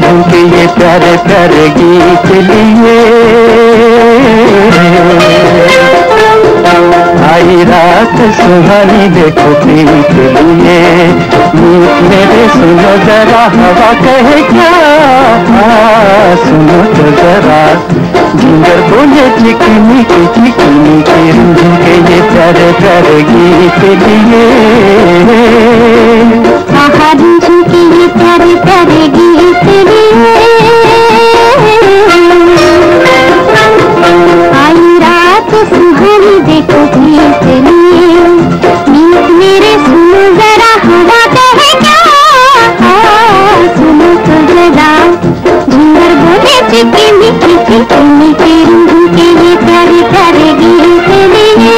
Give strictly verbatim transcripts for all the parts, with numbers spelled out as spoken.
झुमके ये प्यारे प्यारे गीत लिए। आई रात सुहानी देखो प्रीत लिए। मीत मेरे सुनो जरा हवा कहे क्या, सुनो तो जरा जिंगर बोले चिकनी की चिकनी की। झुमके ये प्यारे प्यारे गीत लिए। आहा झुमके ये प्यारे प्यारे गीत लिए। आई रात सुहानी देखो प्रीत लिए। मीत मेरे सुनो जरा हवा कहे क्या, सुनो तो जरा झुमर बोले चिकनी की चिकनी की। झुमके ये प्यारे प्यारे गीत लिए।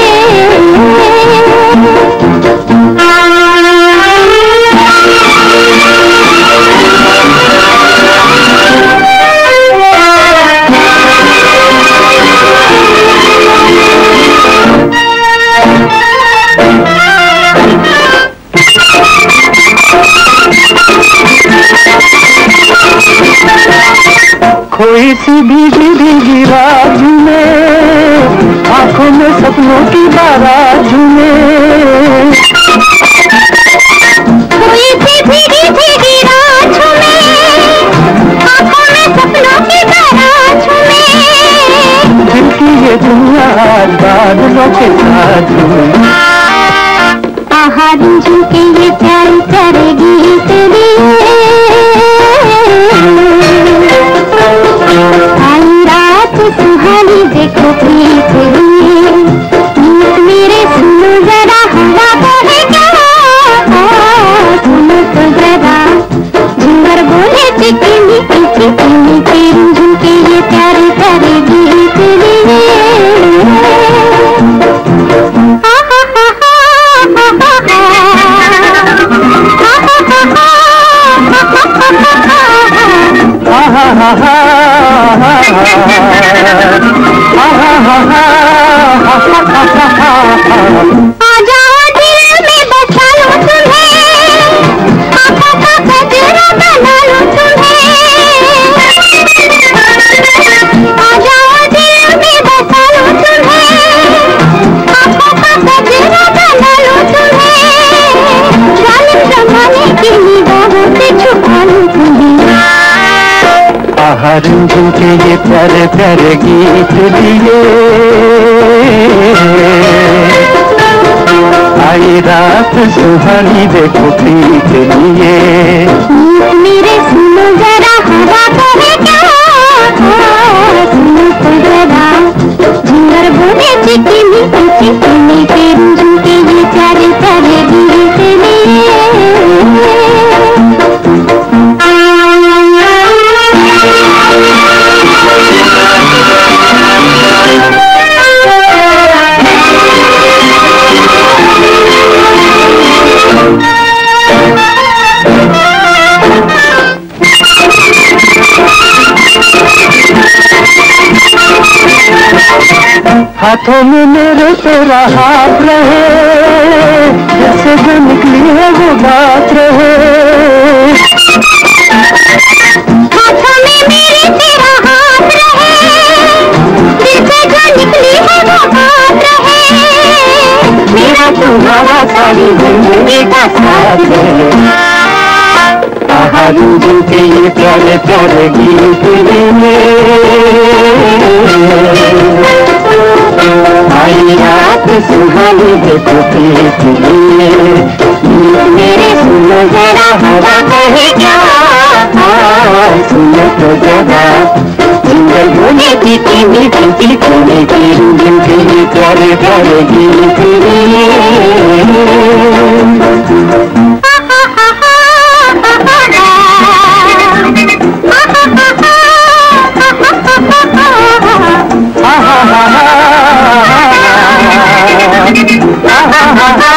कोई सी भीगी भीगी रात में आंखों में सपनों की बारात झूमे। कोई सी भीगी भीगी रात में आंखों में सपनों की बारात झूमे। दिल की ये दुनिया आज बादलों के साथ झूमे। आहा झुमके ये प्यारे प्यारे गीत लिए। आई रात सुहानी देखो प्रीत लिए। मीत मेरे सुनो जरा हवा कहे क्या, सुनो तो जरा झुमर बोले चिकनी की चिकनी की। झुमके ये प्यारे प्यारे गीत लिए। आ जाओ दिल में बसा लो तुम्हें, आँखों का गजरा बना लो तुम्हें। आ जाओ दिल में बसा लो तुम्हें, आँखों का गजरा बना लो तुम्हें। जालिम जमाने की निगाहों से छुपा लो तुम्हें। आहा झुमके ये प्यारे प्यारे गीत लिए। आई रात सुहानी देखो प्रीत लिए। मेरे सुनो जरा हवा कहे क्या, सुनो तो जरा झुमर बोले चिकनी की चिकनी की। झुमके ये प्यारे प्यारे गीत लिए। हाथों में मेरे तेरा हाथ रहे, जैसे जो निकली है वो बात रहे। हाथों में मेरे तेरा हाथ रहे, जैसे जो निकली है वो बात रहे। मेरा तुम्हारा सारी जिंदगी का साथ है। आहा झुमके ये प्यारे प्यारे गीत लिए। आई रात सुहानी देखो प्रीत लिए। मेरे सुनो जरा हवा कहे क्या, सुनो तो जरा जिंगर बोले चिकनी की चिकनी की। झुमके ये प्यारे प्यारे गीत लिए। ha ha ha